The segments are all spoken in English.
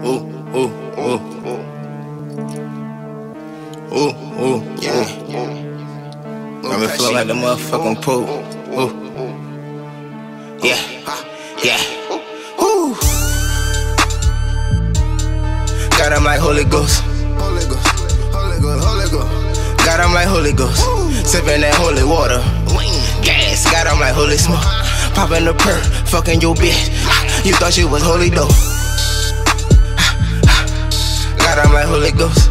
Got me feel like the motherfucking pool. Yeah. Got him like Holy Ghost. Got him like Holy Ghost. Sippin' that holy water. Gas, got him like holy smoke. Poppin' the perk, fucking your bitch. You thought she was holy though. Got him like Holy Ghost.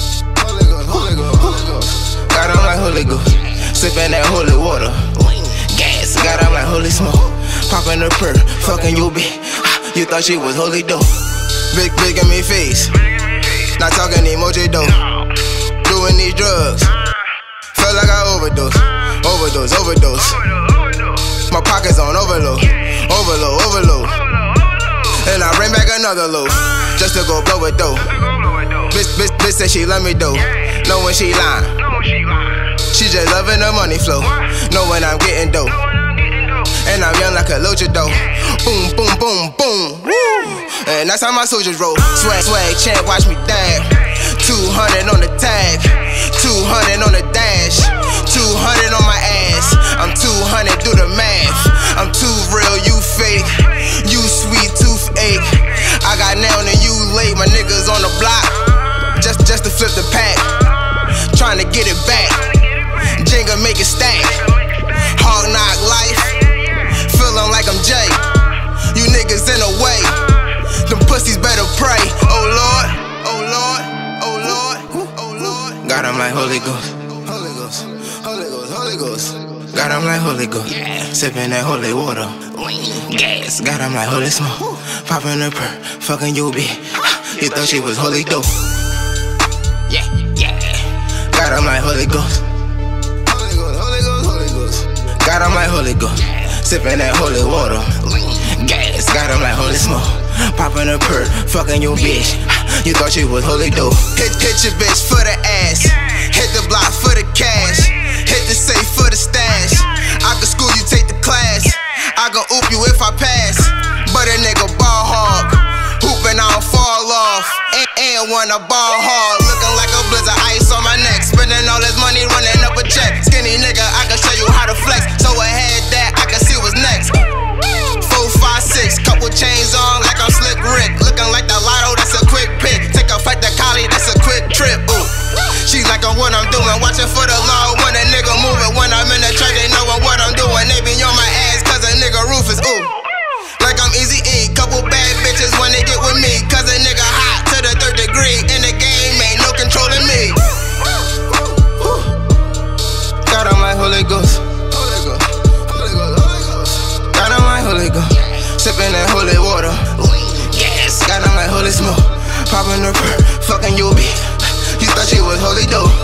Got him like Holy Ghost. Sippin' that holy water. Gas, got him like holy smoke. Poppin' the perk, fucking your bitch. You thought she was holy though. Big in me face. Not talking emoji though. Doing these drugs. Felt like I overdose. My pockets on overload. And I bring back another load. Just to go blow it though. Bitch said she love me though. Know when she lying. She just loving the money flow. Know when I'm getting dough. And I'm young like a Loja though. Boom, boom, boom, boom. Woo. And that's how my soldiers roll. Swag, champ, watch me dab. 200 on the tag, 200 on the dash, 200 on my ass. I'm 200, do the math. I'm too real, you fake. You sweet toothache. I got nailed and you late. My niggas on the block, just to flip the pack. Trying to get it back. Jenga make it stack. Hard knock life. Feeling like I'm Jay. You niggas in the way. Them pussies better pray. Oh Lord, oh Lord, oh Lord, oh Lord. Got him like Holy Ghost. Got him like Holy Ghost. Sippin' that holy water. Gas. Got him like holy smoke. Poppin' the perk, fucking you bitch. You thought she was holy though. Yeah. Got him like Holy Ghost. Got him like Holy Ghost. Sippin' that holy water. Gas. Got him like holy smoke. Poppin' the perk, fucking your bitch. You thought she was holy though. Hit your bitch for the ass. Hit the block for the cash. Hit the safe for the stash. I can school you, take the class. I gon' oop you if I pass. But a nigga ball hog. Hoopin', I don't fall off. And when I ball hard. Looking like a blizzard, ice on my neck. Spending all this money, running up a check. Skinny nigga, I can show you how to flex. So ahead that, I can see what's next. 4, 5, 6, couple chains on like I'm Slick Rick. Looking like the lotto, that's a quick pick. Take a flight to Cali, that's a quick trip. Ooh. She like on what I'm doing, watching for the law. When a nigga moving, when I'm in the track, they knowin' what I'm doing. They be on my ass, cause a nigga Rufus, ooh. Like I'm Easy E, couple bad bitches when they get with me. Cause a nigga hot to the 3rd degree. In the game, ain't no controlling me. Got him like Holy Ghost. Got him like Holy Ghost. Sippin' that holy water. Yes, got him like holy smoke. Poppin' the perk, fucking you bitch. You thought she was holy though.